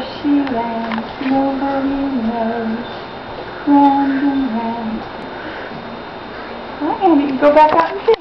where she lands, nobody knows. Round and round. Well, Andy, you go back out and see.